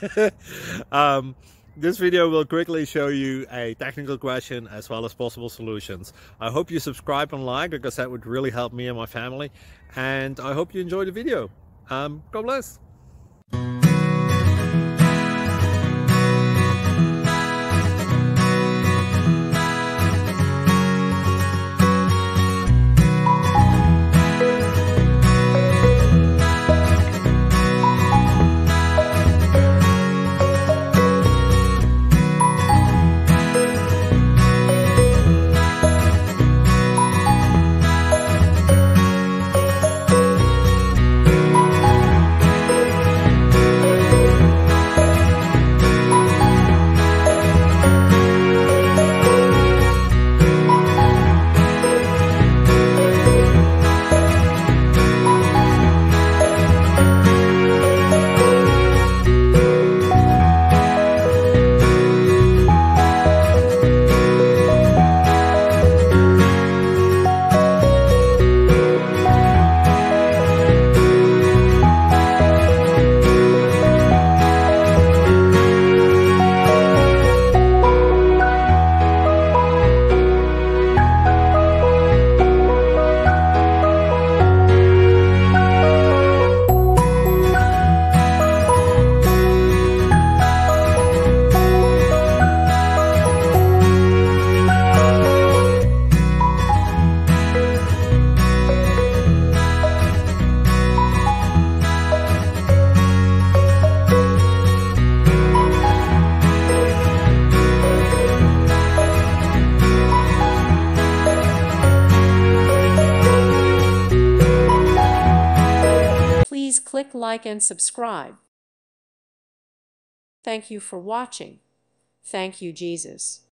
um, this video will quickly show you a technical question as well as possible solutions. I hope you subscribe and like, because that would really help me and my family. And I hope you enjoy the video. God bless. Please click like and subscribe. Thank you for watching. Thank you, Jesus.